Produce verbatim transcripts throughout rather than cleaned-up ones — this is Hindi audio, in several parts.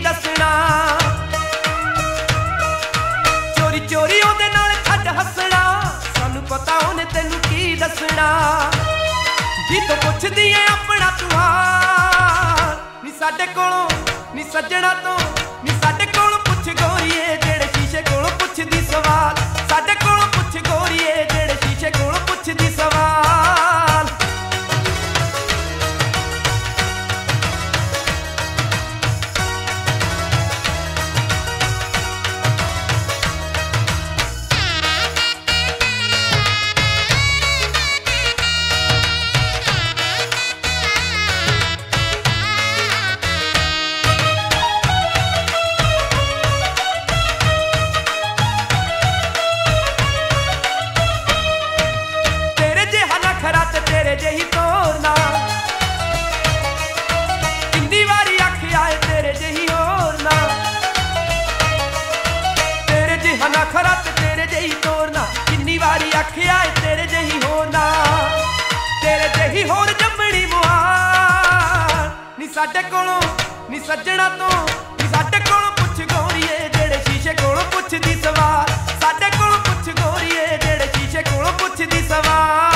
दसना। चोरी चोरी ओदे नाल छड्ड हसना, सानू पता ओने तैनू की दसना। जी तो पुछदी है अपना तू हाल, नी साडे कोलों नी सज्जणा तो नी साडे कोलों पुछ गोरीए जेड़े शीशे कोलों पुछदी सवाल। साडे कोलों पुछ गोरीए जेड़े शीशे कोलों पुछदी सवाल। तेरे जेही तोरना, किन्नी वारी आखिया है तेरे जेही होरना। तेरे जेहा ना खरा ते तेरे जेही तोरना, किन्नी वारी आखिया है तेरे जेही होरना। तेरे जेही होर जम्मड़ी मुहार, नी साडे कोलों नी सज्जणा तो नी साडे कोलों पुछ गोरीए जेड़े शीशे कोलों पुछदी सवाल। साडे कोलों पुछ गोरीए जेड़े शीशे कोलों पुछदी सवाल।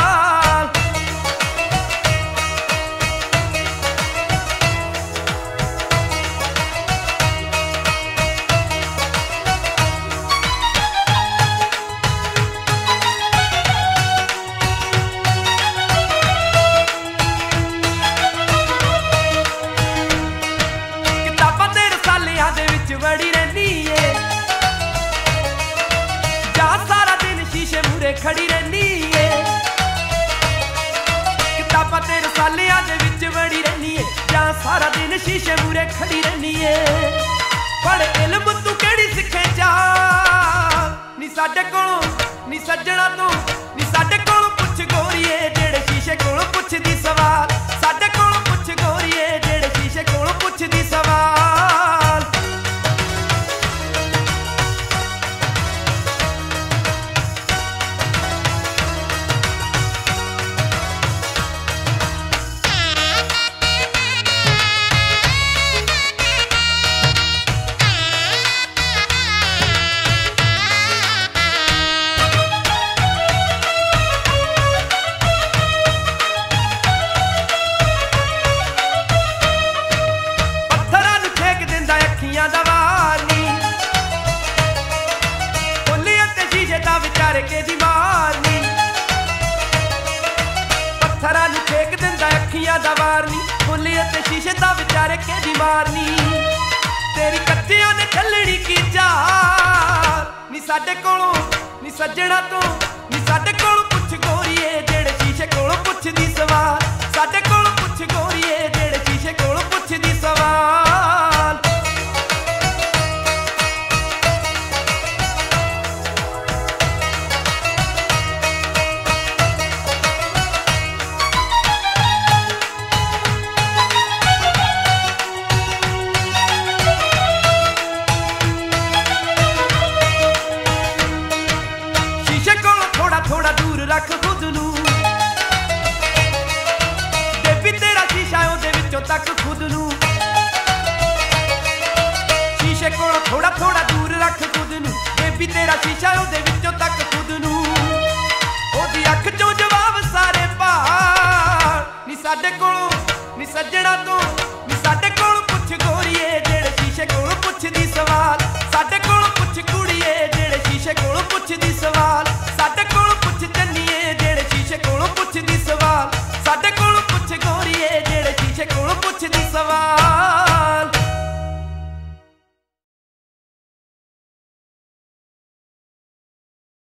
बड़ी रहनी है जा सारा दिन शीशे मूरे खड़ी रहनी है। किताबां ते रसालियां दे विच बड़ी रहनी है जा सारा दिन शीशे मूरे खड़ी रहनी है। पढ़ इल्म तू केड़ी सिखे जा, नी साडे कोलों नी सज्जणा तो नी साडे कोलों पुछ गोरीए जेड़े शीशे कोलों पुछदी सवाल। साडे कोलों पुछ गोरीए जेड़े शीशे कोलों पुछदी सवाल। विचारे के दी मारनी पत्थरां नूं फेक दिंदा अखियां दा वारनी। बोलिए ते शीशे दा विचारे के दी मारनी। तेरी कच्चियां ने छलड़ी की चाल, नी साडे कोलों नी सज्जणा तो नी साडे कोलों पुछ गोरीए जेड़े शीशे कोलों पुछदी सवाल। साडे कोलों पुछ गोरीए जेड़े शीशे कोलों पुछदी सवाल। थोड़ा दूर रख खुद नूं, देवी तेरा शीशा ओदे विचों तक खुद नूं। शीशे कोलों थोड़ा थोड़ा दूर रख खुद नूं, देवी तेरा शीशा ओदे विचों तक खुद नूं। ओदी अख चों जवाब सारे भाल, नी साडे कोलों नी सज्जणा तो